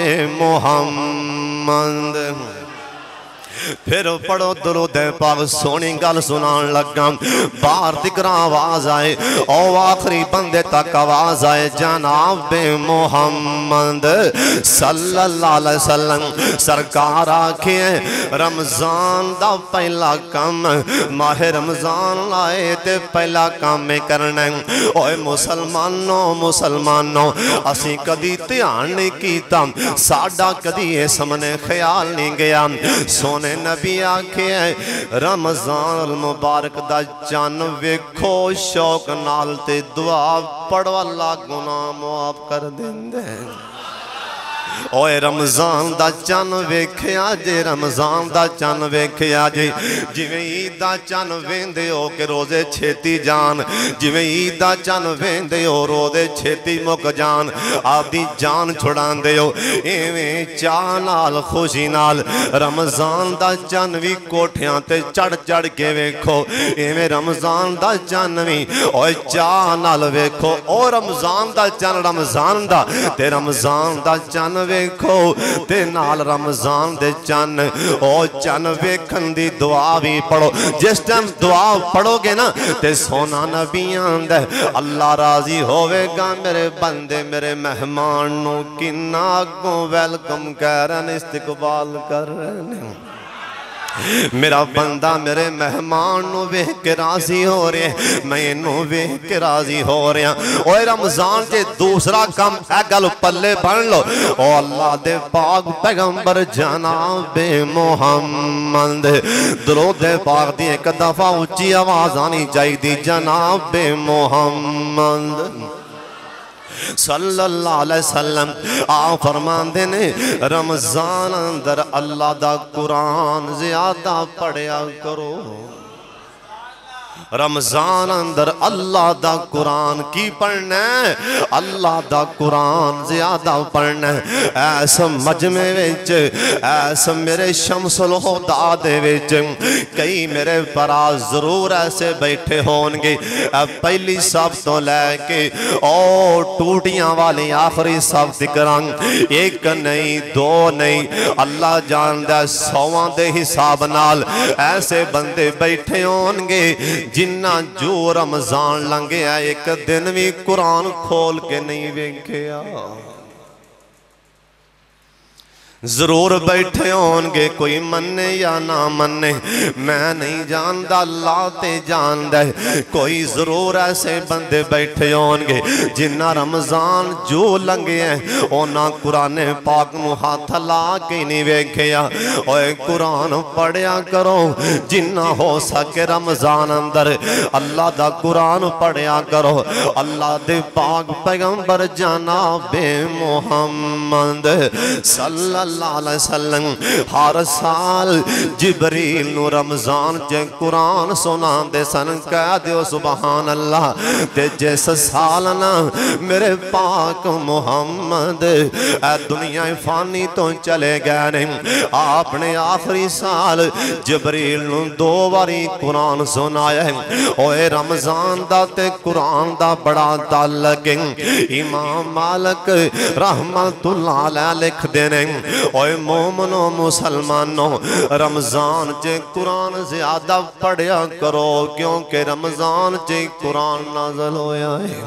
محمد پھر پڑھو درود پاک سونی گل سنان لگا باہر دکھرا آواز آئے او آخری بندے تک آواز آئے جناب محمد صلی اللہ علیہ وسلم سرکار آکھے رمضان دا پہلا کام ماہ رمضان لائے تے پہلا کام میں کرنے اوہ مسلمانوں مسلمانوں اسی کدی تیان نہیں کیتا ساڑھا کدی ہے سمنے خیال نہیں گیا سونے نبی آکھے رمضان المبارک دا جان ویکھو شوق نالتے دعا پڑھو اللہ گناہ معاف کر دیں دے اوے رمضان دا چن ویکھیا جے رمضان دا چن ویکھیا جے جویں عید دا چن ویندے ہو کہ روزے چھیتی جان جویں عید دا چن ویندے ہو روزے چھیتی مک جان آپ دی جان چھڑان دے ہو ایویں چاہ نال خوشی نال رمضان دا چن وی کوٹھیاں تے چڑھ چڑھ کے ویکھو ایویں رمضان دا چن وی اوے چاہ نال ویکھو او رمضان دا چن رمضان دا تے رمضان دا چن ویکھو تے نال رمضان دے چن او چن ویکھن دی دعا بھی پڑھو جس ٹائم دعا پڑھو گے نا تے سونا نبیان دے اللہ راضی ہوئے گا میرے بندے میرے مہمان نو کنا کو ویلکم کہہ رہے استقبال کر رہے ہیں میرا بندہ میرے مہمان نو ویکھ کے راضی ہو رہے ہیں میں نو ویکھ کے راضی ہو رہے ہیں اوہ رمضان جے دوسرا کم اے گل پلے بن لو او اللہ دے پاک پیغمبر جناب محمد درود پاک دی ایک دفعہ اچھی آواز آنی چاہی دی جناب محمد صلی اللہ علیہ وسلم آپ فرمان دینے رمضان اندر اللہ دا قرآن زیادہ پڑھیا کرو رمضان اندر اللہ دا قرآن کی پڑھنا ہے اللہ دا قرآن زیادہ پڑھنا ہے ایسا مجمع ویچ ایسا میرے شمس الہدا دے ویچ کئی میرے پراز ضرور ایسے بیٹھے ہونگے پہلی سب تو لے کے او ٹوٹیاں والی آخری سب دکران ایک نہیں دو نہیں اللہ جان دے سوان دے حساب نال ایسے بندے بیٹھے ہونگے جنہ جو رمضان لنگے آئے ایک دن بھی قرآن کھول کے نہیں ویکھیا ضرور بیٹھے ہونگے کوئی مننے یا نہ مننے میں نہیں جاندہ اللہ تے جاندہ کوئی ضرور ایسے بندے بیٹھے ہونگے جنہ رمضان جو لنگے ہیں اونا قرآن پاک محاط لا کے نہیں ویکھیا اوے قرآن پڑھیا کرو جنہ ہو سکے رمضان اندر اللہ دا قرآن پڑھیا کرو اللہ دے پاک پیغمبر جناب محمد صلی اللہ علیہ وسلم ہر سال جبریل نو رمضان جے قرآن سنان دے سن کہہ دیو سبحان اللہ تے جیس سالنا میرے پاک محمد اے دنیا فانی تو چلے گئے نہیں آپ نے آخری سال جبریل نو دو باری قرآن سنایا ہے اوے رمضان دا تے قرآن دا بڑا تعلق امام مالک رحمت اللہ علیہ لکھ دینے اوے مومنوں مسلمانوں رمضان چے قرآن زیادہ پڑھیا کرو کیونکہ رمضان چے قرآن نازل ہویا ہے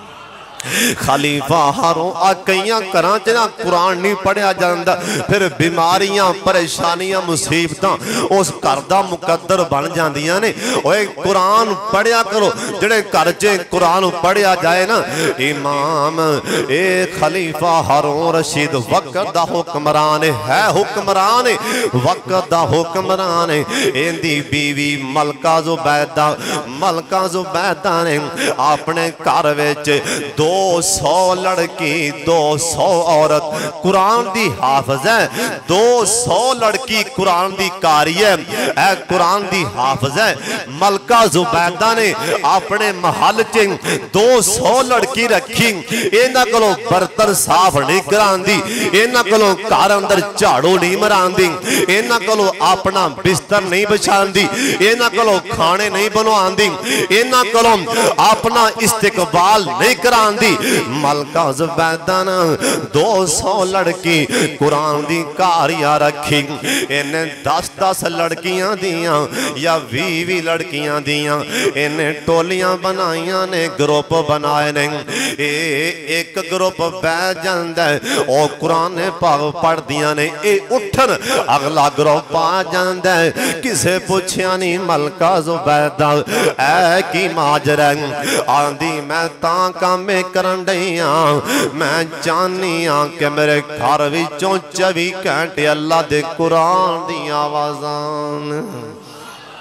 خلیفہ ہاروں آکیاں کرانچنا قرآن نہیں پڑھیا جاندہ پھر بیماریاں پریشانیاں مصیبتاں اس کردہ مقدر بن جاندیاں نے اوہ قرآن پڑھیا کرو جڑے کرچے قرآن پڑھیا جائے نا امام اے خلیفہ ہاروں رشید وقت دا حکمران ہے حکمران وقت دا حکمران ایندی بیوی ملکہ زبیدہ ملکہ زبیدہ نے اپنے کارویچ دو دو سو لڑکی دو سو عورت قرآن دی حافظ ہے دو سو لڑکی قرآن دی کاری ہے اے قرآن دی حافظ ہے ملکہ زبیدہ نے اپنے محل چنگ دو سو لڑکی رکھی اینا کلو برتن صاف نہیں کران دی اینا کلو کار اندر چاڑو نہیں مران دی اینا کلو اپنا بستر نہیں بچھان دی اینا کلو کھانے نہیں بنوان دی اینا کلو اپنا استقبال نہیں کران دی ملکہ زبیدہ نے دو سو لڑکی قرآن دی کاریاں رکھی انہیں دس دس لڑکیاں دیاں یا وی وی لڑکیاں دیاں انہیں ٹولیاں بنائیاں نے گروپ بنائے نے ایک گروپ بیٹھ جاندہ ہے اور قرآن پاک پڑھ دیاں نے اے اٹھن اگلا گروپ آ جاندہ ہے کسے پوچھیا نہیں ملکہ زبیدہ اے کی ماجرہ آندھی میں تانکہ میں کرنڈیاں میں جانیاں کہ میرے گھر وچوں چوبی گھنٹے اللہ دے قرآن دی آوازان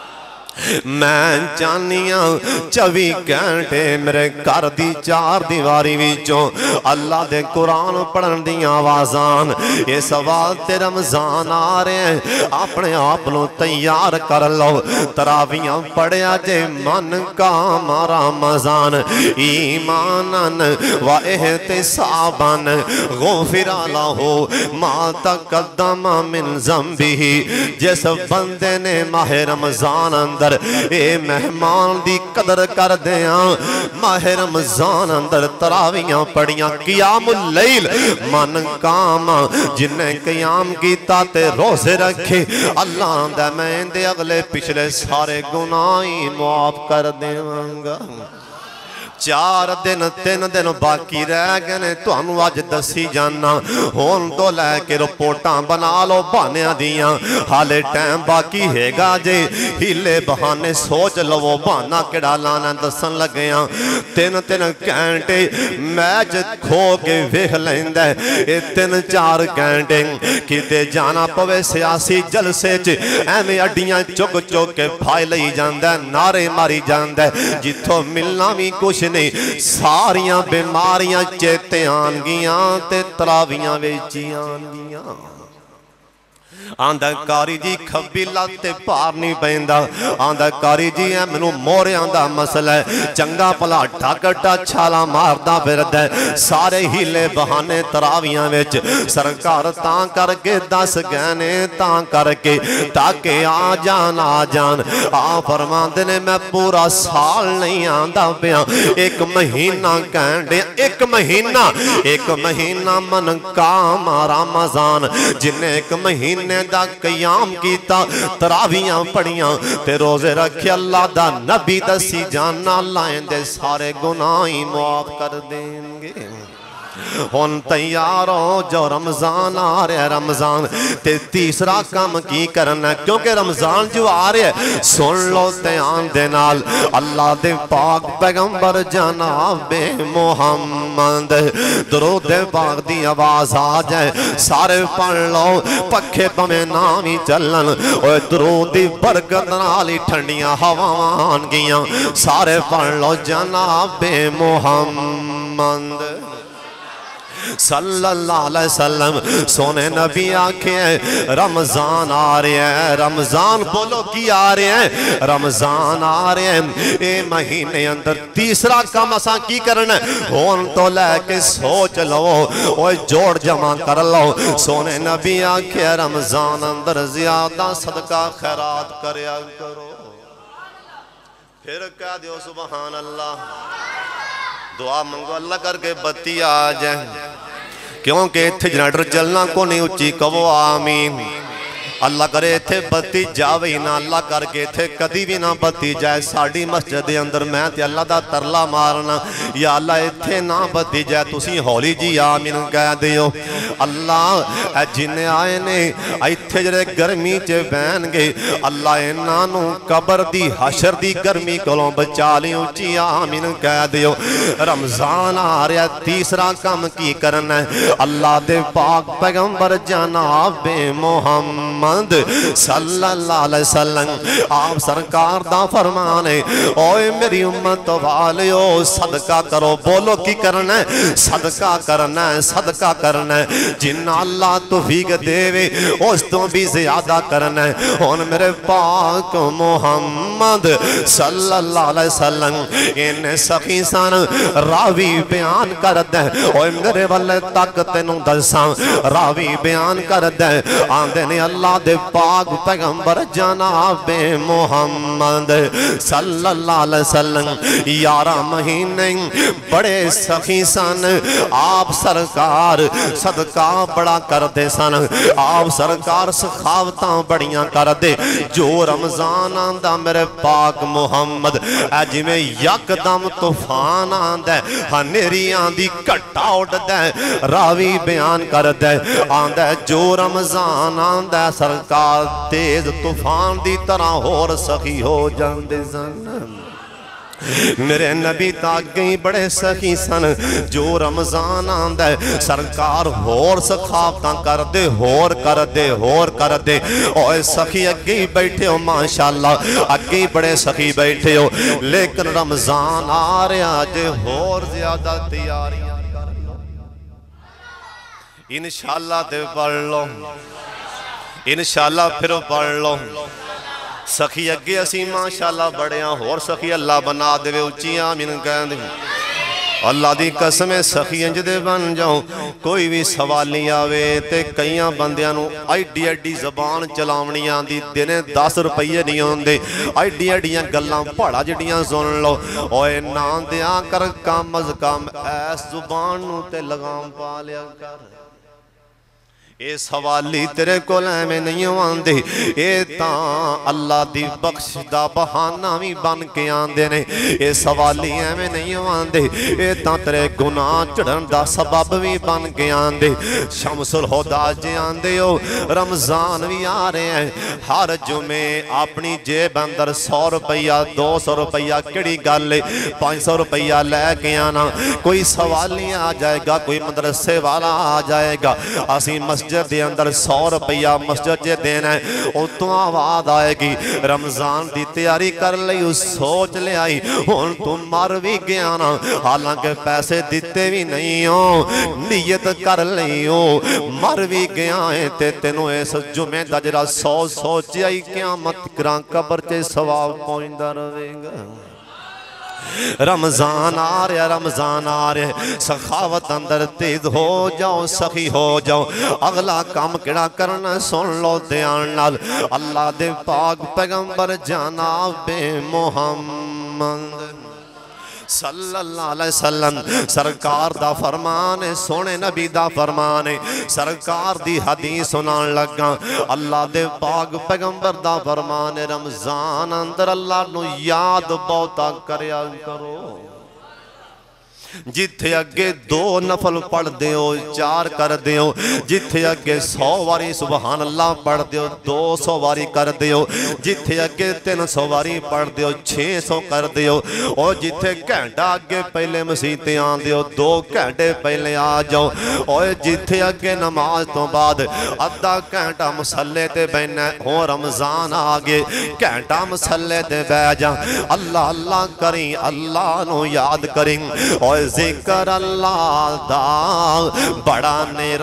میں چانیاں چوی گھنٹے میرے گھر دی چار دیواری وچوں اللہ دے قرآن پڑھن دیاں آوازان اس واسطے رمضان آ رہے ہیں اپنے آپ نو تیار کر لو تراویاں پڑھیا جے من کام رمضان ایماناً و احتساباً غفر لہو ما تقدم من ذنبہ جس بندے نے ماہ رمضان اندر اے مہمان دی قدر کر دیاں ماہ رمضان اندر تراویاں پڑیاں قیام اللیل من کام جنہیں قیام کیتا تے روزے رکھے اللہ دے میں دے اگلے پچھلے سارے گناہی معاف کر دیاں گا چار دن تین دن باقی رہ گئے تو انو آج دسی جانا ہون تو لے کے رپورٹاں بنا لو بانیاں دیاں حالے ٹائم باقی ہے گا جے ہیلے بہانے سوچ لو وہ بانا کڑا لانا دسن لگیاں تین تین گھنٹے میچ کھو کے ویکھ لیندے اے تین چار گھنٹے کیتے جانا پوے سیاسی جلسے چ ایویں اڈیاں چک چک کے پھائی لئی جاندے نعرے ماری جاندے جتھوں ملنا بھی کچھ نہیں ساریاں بیماریاں چیتے آن گیاں تے تراویاں ویچی آن گیاں آندہ کاری جی کھبی لاتے پار نہیں پہندہ آندہ کاری جی ہے منو مورے آندہ مسئلہ ہے چنگا پلا ٹھاکٹا چھالا ماردہ پھرد ہے سارے ہیلے بہانے تراویاں ویچ سرکار تاں کر کے دس گینے تاں کر کے تاکہ آ جان آ جان آ فرماندنے میں پورا سال نہیں آندہ پیا ایک مہینہ کہندے ایک مہینہ ایک مہینہ من کام رمضان جنہیں ایک مہینے دا قیام کیتا تراویاں پڑیاں تے روزے رکھے اللہ دا نبی دسی جانا لائیں دے سارے گناہی معاف کر دیں گے ہون تیار ہو جو رمضان آ رہے ہیں رمضان تے تیسرا کام کی کرنا ہے کیونکہ رمضان جو آ رہے ہیں سن لو تیان دے نال اللہ دے پاک پیغمبر جناب محمد درود پاک دی آواز آ جائے سارے پڑھ لو پکھے پمیں نامی چلن اور درود دی برکت نالی ٹھنڈیاں ہوان گیاں سارے پڑھ لو جناب محمد صلی اللہ علیہ وسلم سونے نبی آنکھیں رمضان آ رہے ہیں رمضان بولو کی آ رہے ہیں رمضان آ رہے ہیں اے مہینے اندر تیسرا کام اساں کی کرنا ہے ہون تو لے کے سوچ لو اوہ جوڑ جمع کر لو سونے نبی آنکھیں رمضان اندر زیادہ صدقہ خیرات کریا کرو پھر کہہ دیو سبحان اللہ دعا منگو اللہ کر کے بتی آ جائیں کیونکہ اتھے جنریٹر چلنا کو نہیں اچھی کہو آمین اللہ کرے تھے بتی جاوے نہ اللہ کر کے تھے کدی بھی نہ بتی جائے ساڑی مسجد دے میں تے اللہ دا ترلا مارنا یا اللہ اتھے نہ بتی جائے تسی ہولی جی آمین کہہ دیو اللہ اے جنہیں آئے نے اتھے جرے گرمی چے بین گے اللہ انانو قبر دی حشر دی گرمی کلوں بچا لی اچھی آمین کہہ دیو رمضان آ رہا تیسرا کام کی کرنا ہے اللہ دے پاک پیغمبر جناب محمد صلی اللہ علیہ وسلم آپ سرکار دا فرمانے اوے میری امت والیو صدقہ کرو بولو کی کرنا ہے صدقہ کرنا ہے صدقہ کرنا ہے جن اللہ توفیق دے اس تو بھی زیادہ کرنا ہے اور میرے پاک محمد صلی اللہ علیہ وسلم انہیں سخی سان راوی بیان کر دیں اوے میرے والے طاقت نو دلساں راوی بیان کر دیں آندے نے اللہ دے پاک پیغمبر جناب محمد صلی اللہ علیہ وسلم یارہ مہینے بڑے سخی سن آپ سرکار صدقہ بڑا کر دے سن آپ سرکار سخاوتاں بڑیاں کر دے جو رمضان آندہ میرے پاک محمد اجی میں یک دم طوفان آندہ ہنیری آندھی کٹا اٹھ دے راوی بیان کر دے آندہ جو رمضان آندہ سرکار تیز طوفان دی طرح اور سخی ہو جاندے سن میرے نبی تاگئی بڑے سخی سن جو رمضان آندہ ہے سرکار ہور سخافتاں کر دے ہور کر دے ہور کر دے اوہ سخی اگئی بیٹھے ہو ماشاءاللہ اگئی بڑے سخی بیٹھے ہو لیکن رمضان آ رہے آجے ہور زیادہ تیاریاں کر لو انشاءاللہ تے پڑھ لو انشاءاللہ پھر پڑھ لو سخی اگے اسی ماشاءاللہ بڑے ہیں اور سخی اللہ بنا دے وے اچھی آمین کہہ دے اللہ دی قسم سخی انج دے بن جاؤں کوئی بھی سوالی آوے تے کئیاں بندیاں ایڈی ایڈی زبان چلاونیاں دی دینے دس روپیے نہیں ہوندے ایڈی ایڈیاں گلاں پڑا جڑیاں سن لو اوے نان دیاں کر کام از کام ایس زبان نو تے لگام پا لیا کر اے سوالی تیرے کو لے میں نہیں آندے اے تاں اللہ دی بخش دا بہانہ بھی بن کے آندے نے اے سوالی میں نہیں آندے اے تاں تیرے گناہ چڑھن دا سبب بھی بن کے آندے شمس الہدا جے آندے ہو رمضان بھی آ رہے ہیں ہر جمعے اپنی جیب اندر سو روپیہ دو سو روپیہ کڑی گالے پانچ سو روپیہ لے کے آنا کوئی سوالی آ جائے گا کوئی مدرسے والا آ جائے گا اسی مسجد مسجد دے اندر سو روپیہ مسجد جے دینا ہے او تو آواز آئے گی رمضان دی تیاری کر لئی اس سوچ لے آئی ان تم مر بھی گیا نا حالانکہ پیسے دیتے بھی نہیں ہو نیت کر لئی ہو مر بھی گیا ہے تے تینوں ایس جمعہ دا جرا سو سوچ آئی قیامت کران قبر چے سواب پوئندہ روے گا رمضان آ رہے رمضان آ رہے سخاوت اندر تیز ہو جاؤ سخی ہو جاؤ اگلا کام کڑا کرنا سن لو دیان نال اللہ دے پاک پیغمبر جناب محمد صلی اللہ علیہ وسلم سرکار دا فرمانے سونے نبی دا فرمانے سرکار دی حدیث سنان لگا اللہ دے پاک پیغمبر دا فرمانے رمضان اندر اللہ نو یاد بہتا کریا کرو جتھے اگے دو نفل پڑھ دیو چار کر دیو جتھے اگے سو واری سبحان اللہ پڑھ دیو دو سو واری کر دیو جتھے اگے تین سو واری پڑھ دیو چھ سو کر دیو اور جتھے گھنٹہ اگے پہلے مسیحتے آن دیو دو گھنٹے پہلے آ جاؤ اور جتھے اگے نماز تو بعد ادھا گھنٹہ مسلے تے بہنے ہو رمضان آگے گھنٹہ مسلے تے بہ جا اللہ اللہ کریں اللہ نو یاد کریں اور ذکر اللہ دا بڑا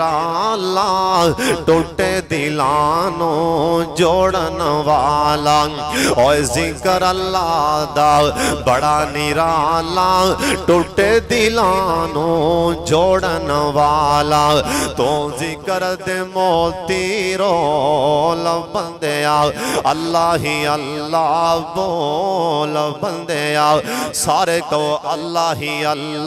نرالا ٹوٹے دلانو جوڑن والا اور ذکر اللہ دا بڑا نرالا ٹوٹے دلانو جوڑن والا تو ذکر دے موتی رول بندیا اللہ ہی اللہ بول بندیا سارے کو اللہ ہی اللہ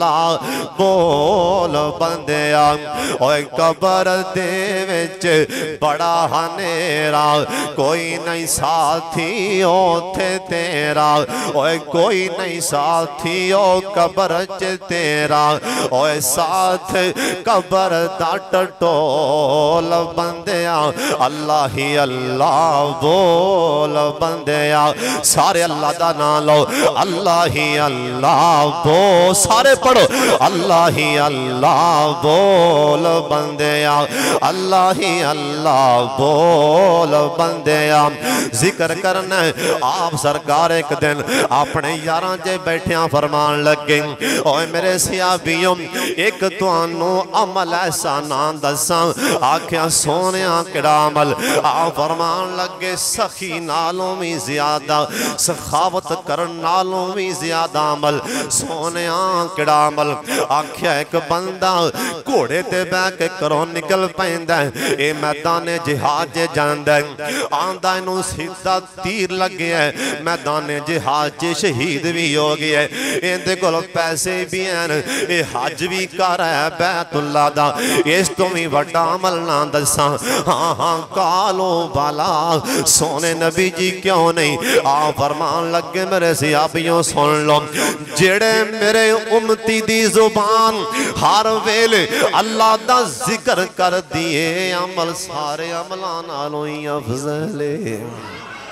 بول بندیا اوہ قبر دے وچ بڑا ہنیرا کوئی نہیں ساتھی اوتھے تیرا اوہ کوئی نہیں ساتھی او قبر چ تیرا اوہ ساتھ قبر دا ٹٹول بندیا اللہ ہی اللہ بول بندیا سارے اللہ دا نام لو اللہ ہی اللہ بول سارے پڑھو اللہ ہی اللہ بول بندیا اللہ ہی اللہ بول بندیا ذکر کرنا آپ سرکار ایک دن اپنے یاراں جے بیٹھیاں فرمان لگے اوہ میرے سیابیوں ایک توانو عمل ایسا نام دساں آکھیاں سونیاں کڑا عمل آپ فرمان لگے سخی نالوں میں زیادہ سخاوت کرن نالوں میں زیادہ عمل سونیاں کڑا عمل آکھیا ایک بندہ کوڑے تے بے کے کرو نکل پہندہ اے میدان جہاد جے جاندہ آندہ انہوں سیدھا تیر لگے ہے میدان جہاد جے شہید بھی ہو گئے اے دے کل پیسے بھی ہیں اے حج بھی کر ہے بیت اللہ دا اس تو بھی وڈا عمل نہ دساں ہاں ہاں کالو بالا سونے نبی جی کیوں نہیں آپ فرمان لگے میرے سیابیوں سن لو جڑے میرے امتی دی زبان ہر ویلے اللہ دا ذکر کر دیئے عمل سارے عملان آلوئی افضلے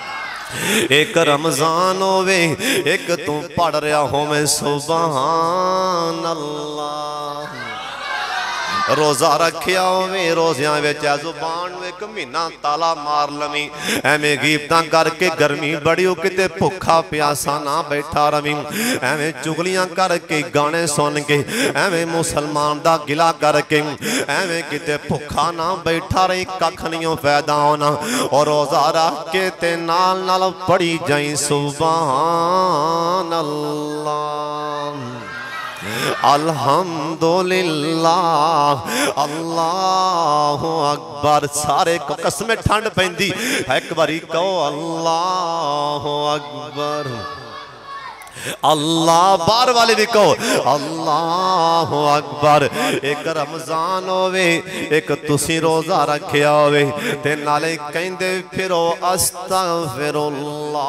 ایک رمضان ہووے ایک تو پڑھ رہا ہوں میں سبحان اللہ روزہ رکھیا ہووے روزیاں وچ زبان نو ایک مہینہ تالا مار لویں ایویں غیبتاں کر کے گرمی بڑی ہو کتے بھکھا پیاسا نہ بیٹھا رویں ایویں چغلیاں کر کے گانے سن کے ایویں مسلمان دا گلا کر کے ایویں کتے بھکھا نہ بیٹھا رہی ککھ نہیں فائدہ ہونا اور روزہ رکھ کے تے نال نال پڑھی جائیں سبحان اللہ الحمدللہ اللہ اکبر سارے کو قسمیں ٹھنڈ پہندی ایک باری کہو اللہ اکبر اللہ بار والے بھی کہو اللہ اکبر ایک رمضان ہووے ایک تسی روزہ رکھیا ہووے تے نالے کہندے پھرو استغفر اللہ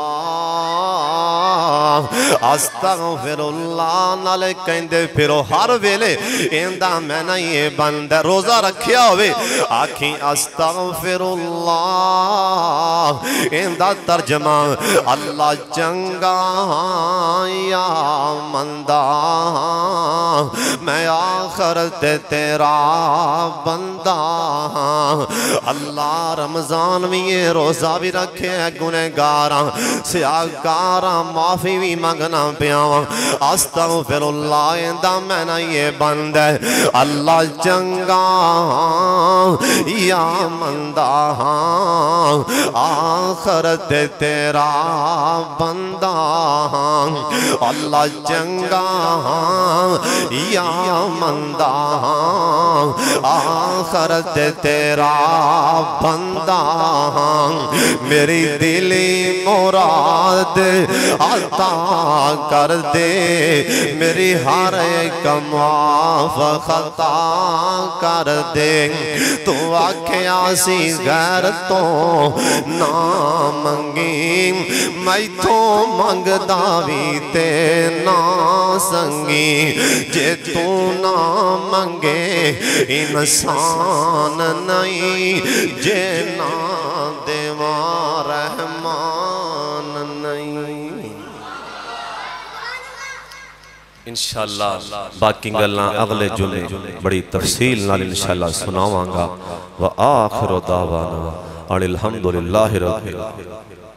استغفر اللہ نالے کہندے پھرو ہر ویلے ایندہ میں نہیں بندہ روزہ رکھیا ہووے آکھیں استغفر اللہ ایندہ ترجمہ اللہ چنگا یا مندہ میں آخرت تیرا بندہ اللہ رمضان میں یہ روزہ بھی رکھے ہیں گنہگاراں سیاہکاراں معافی بھی مانگنا پیاواں استغفر اللہ اندہ میں نہ یہ بندہ اللہ چنگا یا مندہ آخرت تیرا بندہ اللہ چنگا یا مندہ آخرت تیرا بندہ میری دلی مراد عطا کر دے میری ہر ایک معاف خطا کر دے تو آکھیا سی غیر تو نہ منگی میں تو منگدا بھی تے نہ سنگی جے تو نہ منگے انسان نہیں جے نہ دیوا رحمان نہیں انشاءاللہ باقی گلنا اگلے جمعے بڑی تفصیل نال انشاءاللہ سناواں گا وآخر دعوانا الحمدللہ رب العالمین